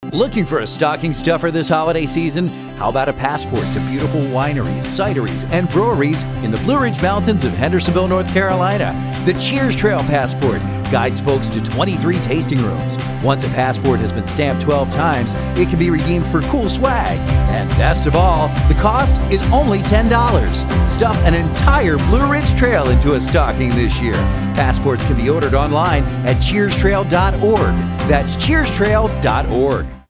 Looking for a stocking stuffer this holiday season? How about a passport to beautiful wineries, cideries, and breweries in the Blue Ridge Mountains of Hendersonville, North Carolina? The Cheers Trail Passport guides folks to 23 tasting rooms. Once a passport has been stamped 12 times, it can be redeemed for cool swag. And best of all, the cost is only $10. Stuff an entire Blue Ridge Trail into a stocking this year. Passports can be ordered online at cheerstrail.org. That's cheerstrail.org.